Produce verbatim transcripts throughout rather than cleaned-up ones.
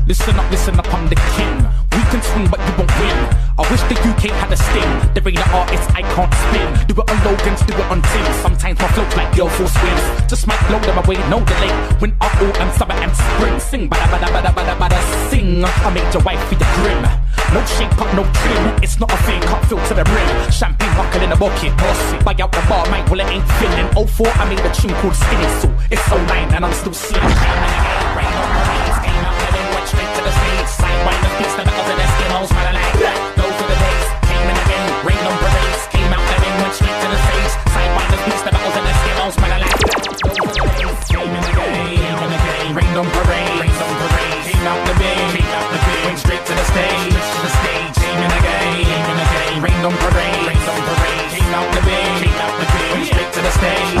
Listen up, listen up, I'm the king. We can swing, but you won't win. I wish the U K had a sting. There ain't an artist I can't spin. Do it on Logans, do it on Tim. Sometimes my flow's like girl full swings. Just might blow them away, no delay. Winter, autumn, summer and spring. Sing, bada bada bada bada bada sing. I made your wife be the grim. No shape up, no trim. It's not a thing, can't fill to the rim. Champagne buckle in a bucket. Bossy, buy out the bar, mate, well it ain't filling. oh four, I made a tune called Skinny So it's so nine and I'm still slim. Rain on parades, came out heaven, went straight to the stage. Sidewind the beats, never other Eskimos, man, I like that. Those are the days, came in again. Rain on parades, came out heaven, went straight to the stage. Sidewind the beats, never other Eskimos, man, I like that. Those are the days, came in again, came in again. Rain on parade, rain on parade, came out the bin, came out the bin, went straight to the stage, to the stage. Came in again, came in again. Rain on parade, rain on parade, came out the bin, came out the bin, went straight to the stage.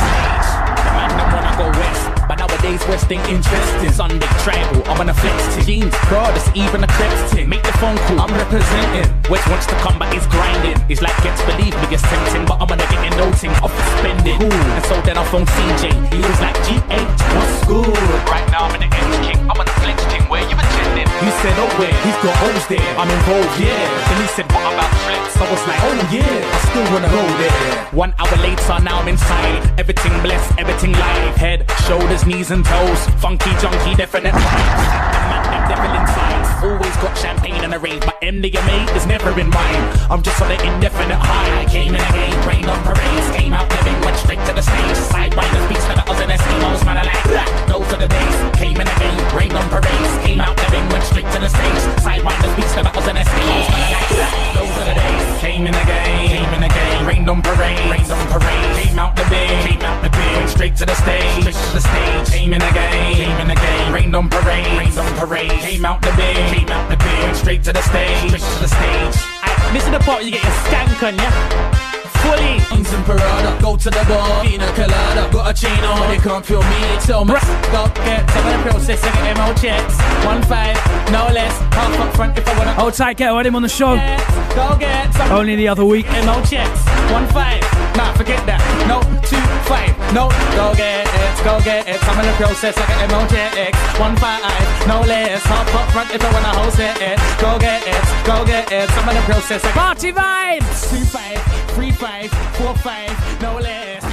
The man don't wanna go west, but nowadays West ain't interesting. Sunday tribal, I'm on a flex team. Jeans, brothers, even a crepes team. Make the phone call, I'm representing. West wants to come, but he's grinding. He's like, gets believe me, it's tempting, but I'm gonna get in no ting off the spending. Ooh. And so then I phone C J. He was like, G H, what's good? Right now I'm in the Edge King, I'm on the flex team. Where you attending? He said, oh where? He's got hoes there. I'm involved, yeah. Then he said, what about flex? I was like, oh yeah, I still wanna go there. One hour later, now I'm inside. Everything blessed, everything live. Head, shoulders, knees and toes. Funky, junky, definite vibes. The man, them devil inside. Always got champagne and a rave, but M D M A is never in mine. I'm just on an indefinite high. I came in again, rain on parades. Came out living, went straight to the stage. Sidewinders, beats, never us and Eskimos, man, I like that. Those are the days. Came in again, rain on parades. Came out living, went straight to the stage. Sidewinders, beats, never us and Eskimos, man, I like that. Those are the days. Came in again, came in again. Rain on parade, rain on parade. Came out the bin, came out the bin, went straight to the stage, straight to the stage. Came in again, came in again. Rain on parade, rain on parade. Came out the bin, came out the bin, went straight to the stage, straight to the stage. Aye, this is the part you get your skank on, yeah? Fully. Some Parada, go to the bar, pina colada, got a chain on, they can't feel me, tell me. Go get some of the process, I get M O checks. One five, no less, half up front if I wanna. Hold tight, get him on the show. Go get some. Only the other week. M O checks. One five, nah, forget that. No, two, five, no, go get it, go get it. Some of the process, I get M O checks. One five, no less, half up front if I wanna host it. Go get it, go get it. Some of the process, I get Party vibes. Two five, three five, four five, no less.